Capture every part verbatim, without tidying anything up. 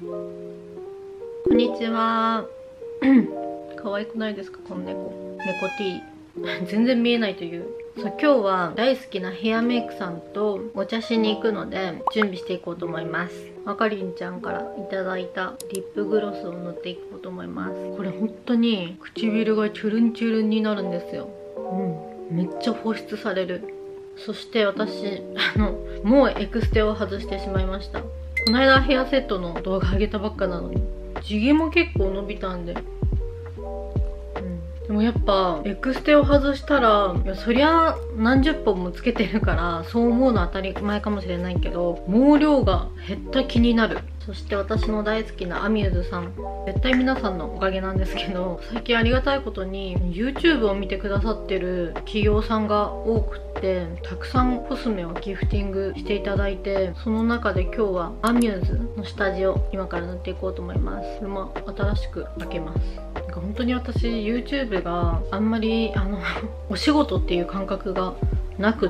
こんにちは。可愛くないですかこの猫。猫 T 全然見えないという。そう今日は大好きなヘアメイクさんとお茶しに行くので準備していこうと思います。あかりんちゃんからいただいたリップグロスを塗っていこうと思います。これ本当に唇がチュルンチュルンになるんですよ。うん、めっちゃ保湿される。そして私あのもうエクステを外してしまいました。この間ヘアセットの動画上げたばっかなのに地毛も結構伸びたんで、でもやっぱエクステを外したら、いやそりゃ何十本もつけてるからそう思うのは当たり前かもしれないけど、毛量が減った気になる。そして私の大好きなアミューズさん、絶対皆さんのおかげなんですけど、最近ありがたいことに YouTube を見てくださってる企業さんが多くってたくさんコスメをギフティングしていただいて、その中で今日はアミューズの下地を今から塗っていこうと思います。これも新しく開けます。本当に私 YouTube があんまりあのお仕事っていう感覚がなくって、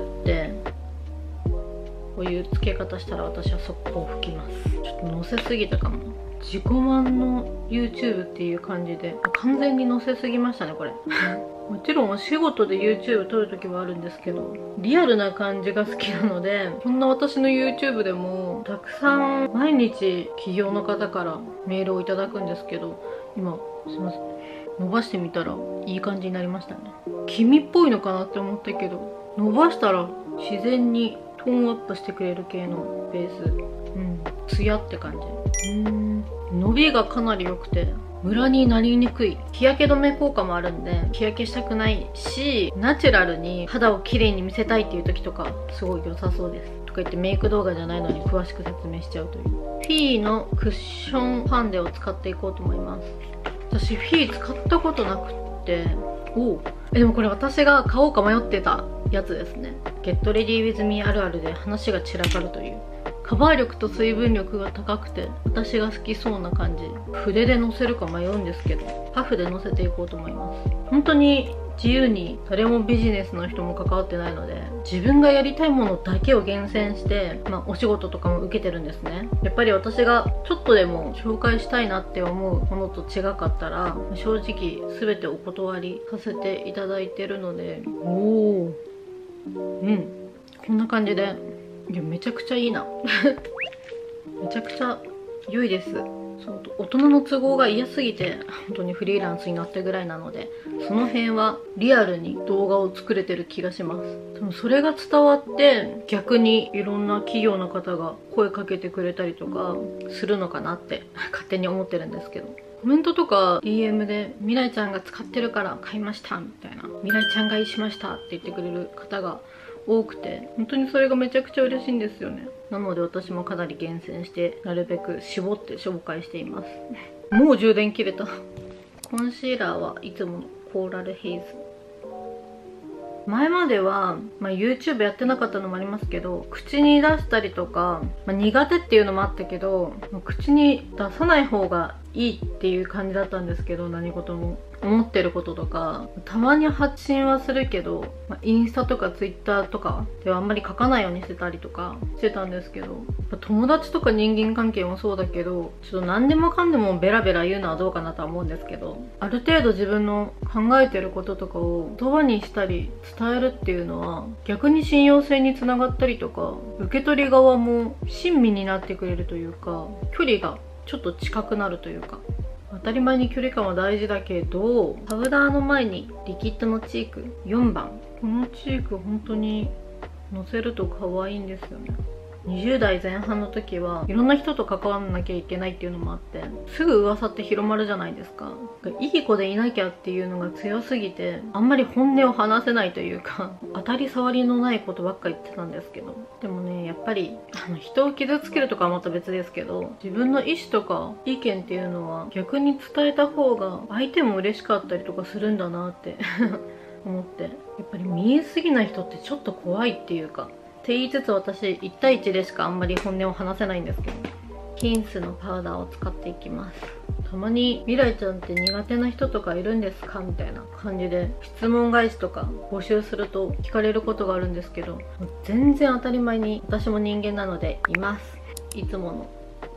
こういう付け方したら私は速攻吹きます。ちょっと載せすぎたかも。自己満の YouTube っていう感じで完全に載せすぎましたねこれもちろんお仕事で YouTube 撮るときはあるんですけど、リアルな感じが好きなので、こんな私の YouTube でもたくさん毎日企業の方からメールをいただくんですけど、今すいません伸ばしてみたらいい感じになりましたね。黄身っぽいのかなって思ったけど、伸ばしたら自然にトーンアップしてくれる系のベース。うん、ツヤって感じ。うん、伸びがかなり良くてムラになりにくい。日焼け止め効果もあるんで日焼けしたくないし、ナチュラルに肌を綺麗に見せたいっていう時とかすごい良さそうです。とか言ってメイク動画じゃないのに詳しく説明しちゃうという。フィーのクッションファンデを使っていこうと思います。私フィー使ったことなくって、おえでもこれ私が買おうか迷ってたやつですね。ゲットレディーウィズミーあるあるで話が散らかるという。カバー力と水分力が高くて私が好きそうな感じ。筆でのせるか迷うんですけどパフでのせていこうと思います。本当に自由に、誰もビジネスの人も関わってないので自分がやりたいものだけを厳選して、まあ、お仕事とかも受けてるんですね。やっぱり私がちょっとでも紹介したいなって思うものと違かったら正直全てお断りさせていただいてるので、おおうんこんな感じで、いやめちゃくちゃいいなめちゃくちゃ良いです。そう大人の都合が嫌すぎて本当にフリーランスになったぐらいなので、その辺はリアルに動画を作れてる気がします。でもそれが伝わって逆にいろんな企業の方が声かけてくれたりとかするのかなって勝手に思ってるんですけど、コメントとか ディーエム で「未来ちゃんが使ってるから買いました」みたいな「未来ちゃん買いしました」って言ってくれる方が多くて、本当にそれがめちゃくちゃ嬉しいんですよね。なので私もかなり厳選してなるべく絞って紹介していますもう充電切れた。コンシーラーはいつものコーラルヘイズ。前までは、まあ、YouTube やってなかったのもありますけど、口に出したりとか、まあ、苦手っていうのもあったけど口に出さない方がいいっていう感じだったんですけど、何事も思ってることとかたまに発信はするけど、まあ、インスタとかツイッターとかではあんまり書かないようにしてたりとかしてたんですけど、友達とか人間関係もそうだけど、ちょっと何でもかんでもベラベラ言うのはどうかなとは思うんですけど、ある程度自分の考えてることとかを言葉にしたり伝えるっていうのは逆に信用性につながったりとか、受け取り側も親身になってくれるというか、距離がちょっと近くなるというか、当たり前に距離感は大事だけど、パウダーの前にリキッドのチークよんばん、このチーク本当にのせると可愛いんですよね。にじゅう代前半の時はいろんな人と関わらなきゃいけないっていうのもあって、すぐ噂って広まるじゃないですか。いい子でいなきゃっていうのが強すぎてあんまり本音を話せないというか、当たり障りのないことばっか言ってたんですけど、でもねやっぱりあの人を傷つけるとかはまた別ですけど、自分の意思とか意見っていうのは逆に伝えた方が相手も嬉しかったりとかするんだなって思って、やっぱり見えすぎない人ってちょっと怖いっていうかって言いつつ、私いち対いちでしかあんまり本音を話せないんですけど、キンスのパウダーを使っていきます。たまに「未来ちゃんって苦手な人とかいるんですか?」みたいな感じで質問返しとか募集すると聞かれることがあるんですけど、全然当たり前に私も人間なのでいます。いつもの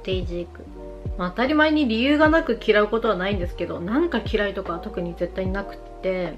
デイジー区。まあ、当たり前に理由がなく嫌うことはないんですけど、なんか嫌いとかは特に絶対なくって、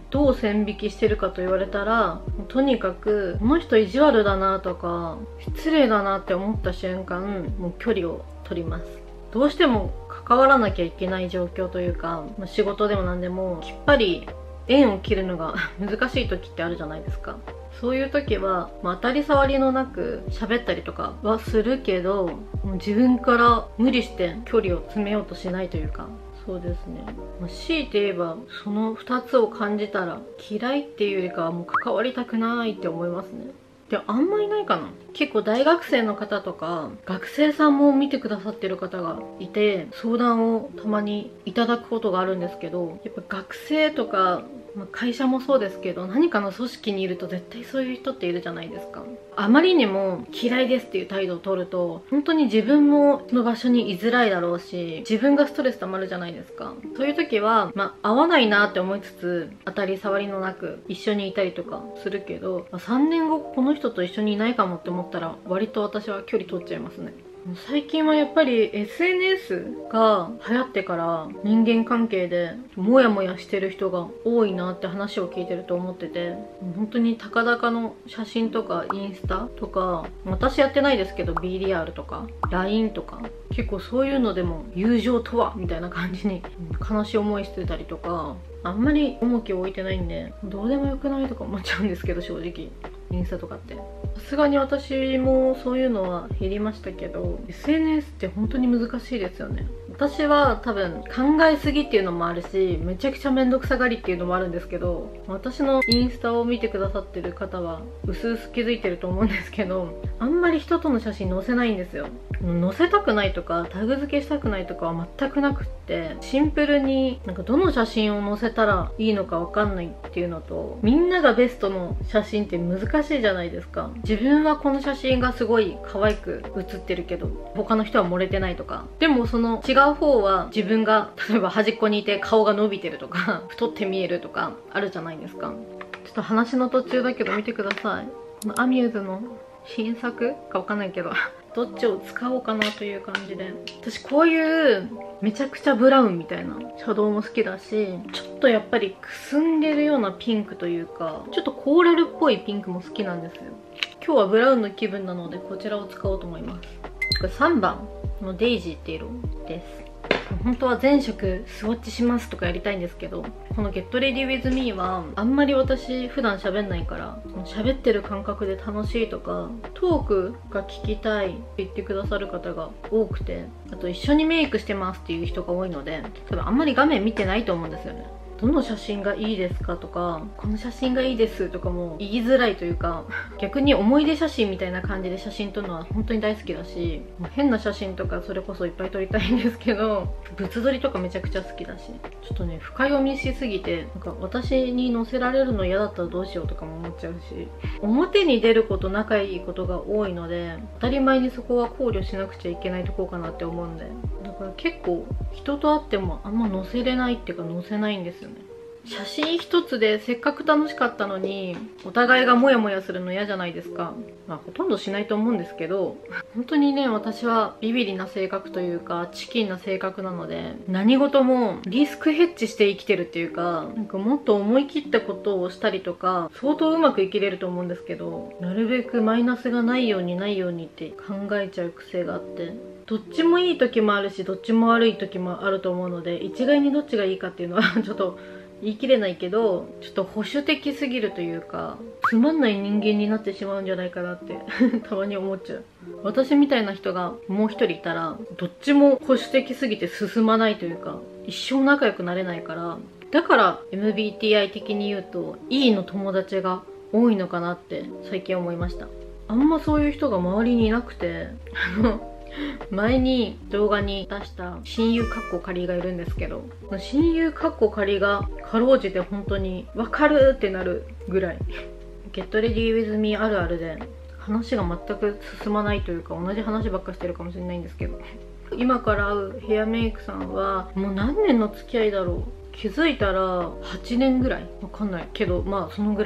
どう線引きしてるかと言われたら、とにかくこの人意地悪だなとか失礼だなって思った瞬間、もう距離を取ります。どうしても関わらなきゃいけない状況というか、まあ、仕事でも何でもきっぱり縁を切るのが難しい時ってあるじゃないですか。そういう時は、まあ、当たり障りのなく喋ったりとかはするけど、もう自分から無理して距離を詰めようとしないというか、そうですね、まあ、強いて言えばそのふたつを感じたら嫌いっていうよりかはもう関わりたくないって思いますね。で、あんまいないかな。結構大学生の方とか学生さんも見てくださってる方がいて、相談をたまにいただくことがあるんですけど、やっぱ学生とか、まあ、会社もそうですけど、何かの組織にいると絶対そういう人っているじゃないですか。あまりにも嫌いですっていう態度を取ると、本当に自分もその場所に居づらいだろうし、自分がストレス溜まるじゃないですか。そういう時は、まあ、合わないなって思いつつ、当たり障りのなく一緒にいたりとかするけど、まあ、さんねんごこの人と一緒にいないかもって思ったら、割と私は距離取っちゃいますね。最近はやっぱり エスエヌエス が流行ってから人間関係でモヤモヤしてる人が多いなって話を聞いてると思ってて、本当に高々の写真とかインスタとか、私やってないですけど ビーリアール とか ライン とか、結構そういうのでも友情とはみたいな感じに悲しい思いしてたりとか、あんまり重きを置いてないんでどうでもよくないとか思っちゃうんですけど、正直インスタとかってさすがに私もそういうのは減りましたけど、 エスエヌエス って本当に難しいですよね。私は多分考えすぎっていうのもあるし、めちゃくちゃめんどくさがりっていうのもあるんですけど、私のインスタを見てくださってる方はうすうす気づいてると思うんですけど、あんまり人との写真載せないんですよ。載せたくないとかタグ付けしたくないとかは全くなくって、シンプルになんかどの写真を載せたらいいのかわかんないっていうのと、みんながベストの写真って難しいじゃないですか。自分はこの写真がすごい可愛く写ってるけど他の人は漏れてないとか、でもその違う方は自分が例えば端っこにいて顔が伸びてるとか太って見えるとかあるじゃないですか。ちょっと話の途中だけど見てください。このアミューズの新作かわかんないけどどっちを使おうかなという感じで、私こういうめちゃくちゃブラウンみたいなシャドウも好きだし、ちょっとやっぱりくすんでるようなピンクというか、ちょっとコーラルっぽいピンクも好きなんですよ。今日はブラウンの気分なのでこちらを使おうと思います。これさんばんのデイジーって色です。本当は全色スウォッチしますとかやりたいんですけど、この Get Ready With Me はあんまり私普段喋んないから、喋ってる感覚で楽しいとかトークが聞きたいって言ってくださる方が多くて、あと一緒にメイクしてますっていう人が多いので、多分あんまり画面見てないと思うんですよね。どの写真がいいですかとか、この写真がいいですとかも言いづらいというか、逆に思い出写真みたいな感じで写真撮るのは本当に大好きだし、変な写真とかそれこそいっぱい撮りたいんですけど、物撮りとかめちゃくちゃ好きだし、ちょっとね深読みしすぎてなんか私に載せられるの嫌だったらどうしようとかも思っちゃうし、表に出ること仲いいことが多いので当たり前にそこは考慮しなくちゃいけないとこかなって思うんで、だから結構人と会ってもあんま載せれないっていうか載せないんですよね。写真一つでせっかく楽しかったのにお互いがモヤモヤするの嫌じゃないですか。まあほとんどしないと思うんですけど、本当にね私はビビリな性格というかチキンな性格なので、何事もリスクヘッジして生きてるっていうか、なんかもっと思い切ったことをしたりとか相当うまく生きれると思うんですけど、なるべくマイナスがないようにないようにって考えちゃう癖があって、どっちもいい時もあるしどっちも悪い時もあると思うので、一概にどっちがいいかっていうのはちょっと言い切れないけど、ちょっと保守的すぎるというかつまんない人間になってしまうんじゃないかなってたまに思っちゃう。私みたいな人がもう一人いたらどっちも保守的すぎて進まないというか一生仲良くなれないから、だから エムビーティーアイ 的に言うと E の友達が多いのかなって最近思いました。あんまそういう人が周りにいなくて前に動画に出した親友カッコ仮がいるんですけど、親友カッコ仮がかろうじて本当に分かるってなるぐらいGet Ready With Me あるあるで話が全く進まないというか同じ話ばっかしてるかもしれないんですけど、今から会うヘアメイクさんはもう何年の付き合いだろう、気づいたらはちねんぐらいわかんないけど、まあそのぐらい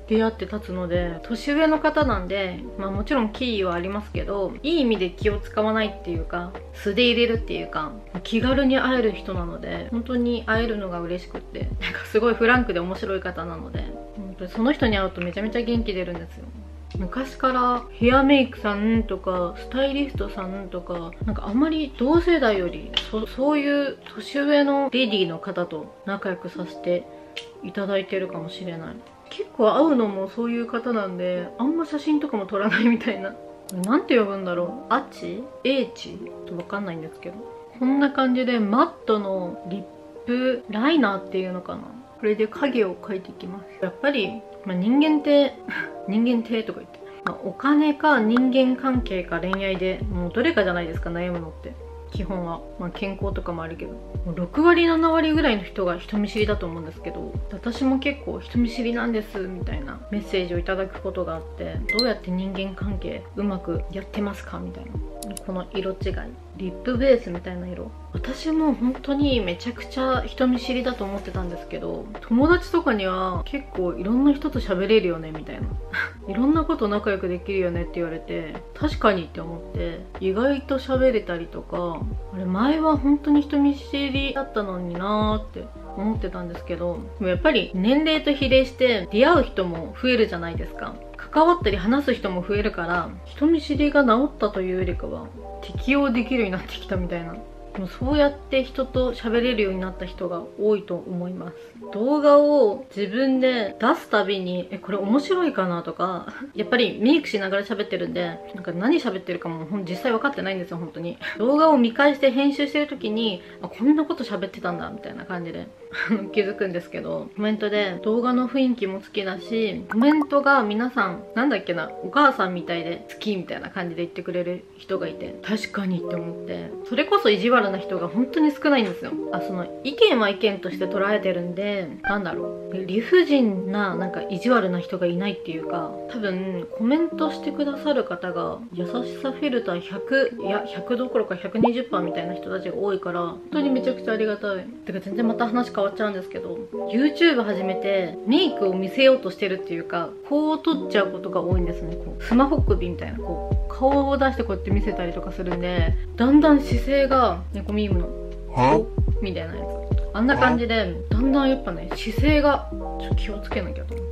出会って立つので、年上の方なんで、まあもちろんキーはありますけど、いい意味で気を使わないっていうか、素で入れるっていうか、気軽に会える人なので、本当に会えるのが嬉しくって、なんかすごいフランクで面白い方なので、本当にその人に会うとめちゃめちゃ元気出るんですよ。昔からヘアメイクさんとかスタイリストさんとか、なんかあまり同世代より そ, そういう年上のレディーの方と仲良くさせていただいてるかもしれない。結構会うのもそういう方なんで、あんま写真とかも撮らないみたいな。なんて呼ぶんだろう、アチ ?エイチ とわかんないんですけど、こんな感じでマットのリップライナーっていうのかな、これで影を描いていきます。やっぱり、まあ、人間って人間ってとか言って、まあ、お金か人間関係か恋愛でもうどれかじゃないですか、悩むのって基本は。まあ、健康とかもあるけど、もうろくわりななわりぐらいの人が人見知りだと思うんですけど、私も結構人見知りなんですみたいなメッセージをいただくことがあって、どうやって人間関係うまくやってますかみたいな。この色違い、リップベースみたいな色、私も本当にめちゃくちゃ人見知りだと思ってたんですけど、友達とかには結構いろんな人と喋れるよねみたいないろんなこと仲良くできるよねって言われて、確かにって思って、意外と喋れたりとか、あれ前は本当に人見知りだったのになーって思ってたんですけど、でもやっぱり年齢と比例して出会う人も増えるじゃないですか。関わったり話す人も増えるから、人見知りが治ったというよりかは適応できるようになってきたみたいな。でもそうやって人と喋れるようになった人が多いと思います。動画を自分で出すたびに、え、これ面白いかなとか、やっぱりメイクしながら喋ってるんで、なんか何喋ってるかも実際分かってないんですよ、本当に。動画を見返して編集してる時に、あ、こんなこと喋ってたんだ、みたいな感じで気づくんですけど、コメントで動画の雰囲気も好きだし、コメントが皆さん、なんだっけな、お母さんみたいで好きみたいな感じで言ってくれる人がいて、確かにって思って、それこそ意地悪な人が本当に少ないんですよ。あ、その意見は意見として捉えてるんで、なんだろう、理不尽ななんか意地悪な人がいないっていうか、多分コメントしてくださる方が優しさフィルターひゃく、いやひゃくどころか ひゃくにじゅっパーセント みたいな人たちが多いから、本当にめちゃくちゃありがたい。てか全然また話変わっちゃうんですけど、 YouTube 始めてメイクを見せようとしてるっていうか、こう撮っちゃうことが多いんですね。こうスマホ首みたいな、こう顔を出してこうやって見せたりとかするんで、だんだん姿勢が猫ミームのこうみたいなやつ、あんな感じでだんだんやっぱね、姿勢がちょっと気をつけなきゃと思って、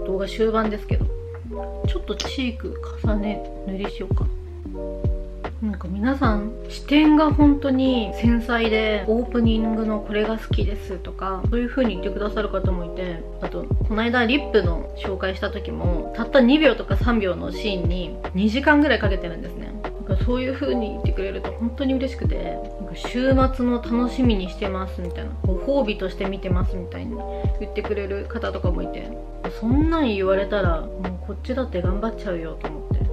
動画終盤ですけどちょっとチーク重ね塗りしようか。なんか皆さん視点が本当に繊細で、オープニングのこれが好きですとかそういう風に言ってくださる方もいて、あとこの間リップの紹介した時もたったにびょうとかさんびょうのシーンににじかんぐらいかけてるんですね。なんかそういう風に言ってくれると本当に嬉しくて、なんか週末の楽しみにしてますみたいな、ご褒美として見てますみたいに言ってくれる方とかもいて、そんなん言われたらもうこっちだって頑張っちゃうよと思って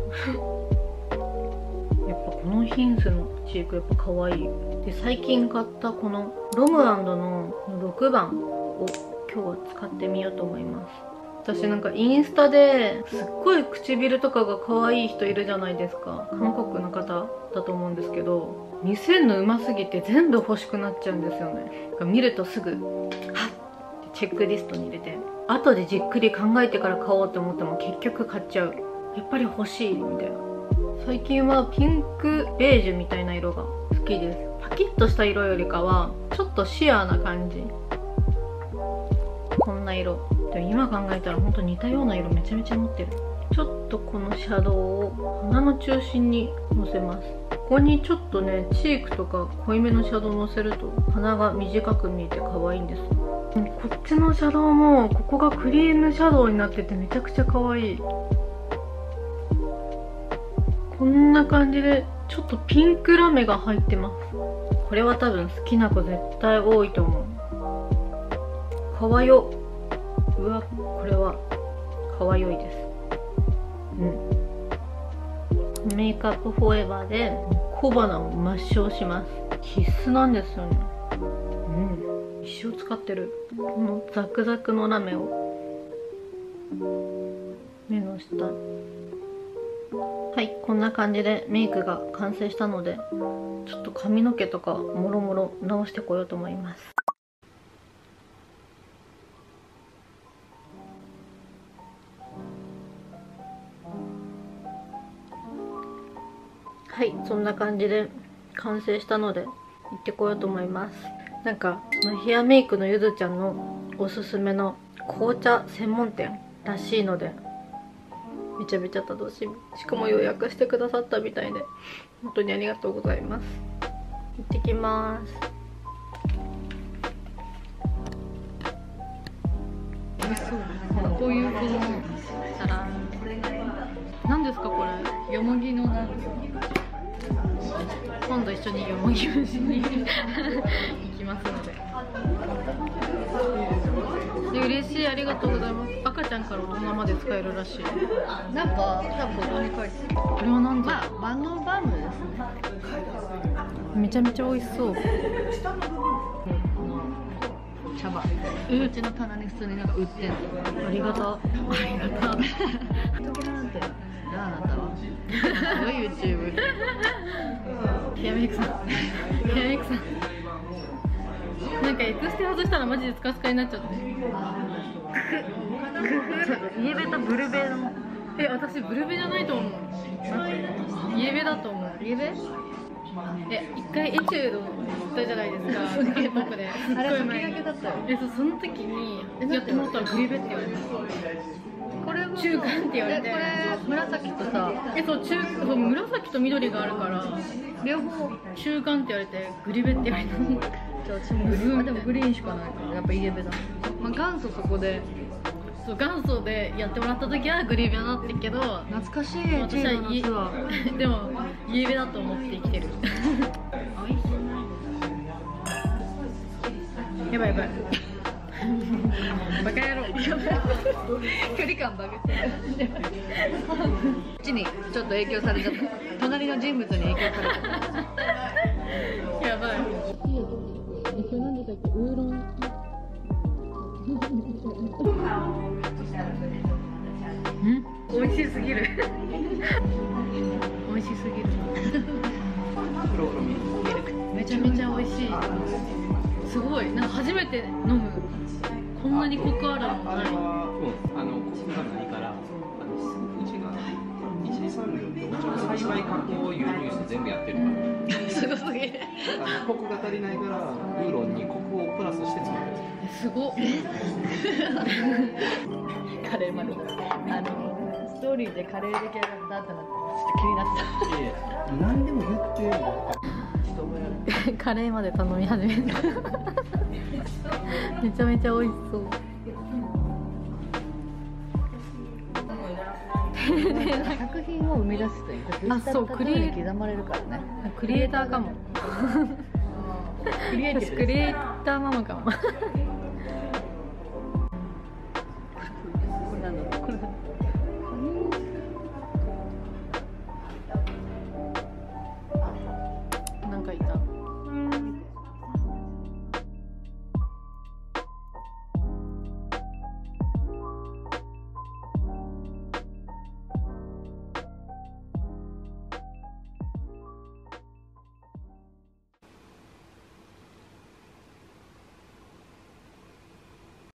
やっぱこのヒンスのチークやっぱ可愛い。で、最近買ったこのロムアンドのろくばんを今日は使ってみようと思います。私なんかインスタですっごい唇とかが可愛い人いるじゃないですか。韓国の方だと思うんですけど、見せるのうますぎて全部欲しくなっちゃうんですよね。見るとすぐはっってチェックリストに入れて、後でじっくり考えてから買おうと思っても結局買っちゃう。やっぱり欲しいみたいな。最近はピンクベージュみたいな色が好きです。パキッとした色よりかはちょっとシアーな感じ、こんな色でも今考えたらほんと似たような色めちゃめちゃ持ってる。ちょっとこのシャドウを鼻の中心にのせます。ここにちょっとねチークとか濃いめのシャドウのせると鼻が短く見えて可愛いんです。こっちのシャドウもここがクリームシャドウになっててめちゃくちゃ可愛い。こんな感じでちょっとピンクラメが入ってます。これは多分好きな子絶対多いと思う。かわよ。うわ、これはかわよいです。うん。メイクアップフォーエバーで小鼻を抹消します。必須なんですよね。うん。一生使ってる。このザクザクのラメを目の下。はい、こんな感じでメイクが完成したので、ちょっと髪の毛とかもろもろ直してこようと思います。 そんな感じで完成したので行ってこようと思います。なんかそのヘアメイクのゆずちゃんのおすすめの紅茶専門店らしいので、めちゃめちゃ楽しみ。しかも予約してくださったみたいで本当にありがとうございます。行ってきます。こういうこのさら何ですかこれ、よもぎのなん今度一緒によもぎ虫に行きますので。で嬉しい、ありがとうございます。赤ちゃんから大人まで使えるらしい。 なんか多分ここに書いてる。 これは何だ、 まあ、マノバムですね。 めちゃめちゃ美味しそう。 茶葉、こっちの棚に普通になんか売ってんの。 ありがとう、ありがとう。 時なんてなあなたはすごい YouTube ヘアメイクさん、ヘアメイクさん、なんかエクステ外したらマジでスカスカになっちゃって。 イエベとブルベの。 え、私ブルベじゃないと思う。イエベだと思う。 イエベ？ え、一回エチュード行ったじゃないですか。K-ポップで。 あれ先駆けだったよ。 え、そう、その時にやってもらったらグリベって言われた。これも中間って言われて。 これ紫とさ、 え、そう、中そう紫と緑があるから両方中間って言われてグリベって言われた。 じゃあ私もグリーン、あでもグリーンしかないからやっぱイエベだ。まあ元祖そこで。 そう、元祖でやってもらった時はグリベだったけど、 懐かしい。 私はイでもイエベだと思って生きてる。やばいやばい。バカ野郎。 距離感バグってる。こっちにちょっと影響されちゃった。隣の人物に影響されちゃった。 やばい。え、これ何でしたっけ？ウーロン。ん？美味しすぎる。美味しすぎる。めちゃめちゃ美味しい。すごい、なんか初めて飲む。こんなにコクあるのない。 あのコクがないから、あのうちが一次産業ってお茶の栽培加工を輸入して全部やってるから。 すごすぎる。 あのコクが足りないからウーロンにコクをプラスして作る。 すごっ。 カレーまで。あのストーリーでカレー出来上がったってなってちょっと気になってた。 いや何でも言ってよ。 カレーまで頼み始めた。めちゃめちゃ美味しそう。 作品を生み出すというか、 あ、そう、クリエイ刻まれるからね。 クリエイターかも。 クリエイティブです。 クリエイターママかも。 これなんだろう。これ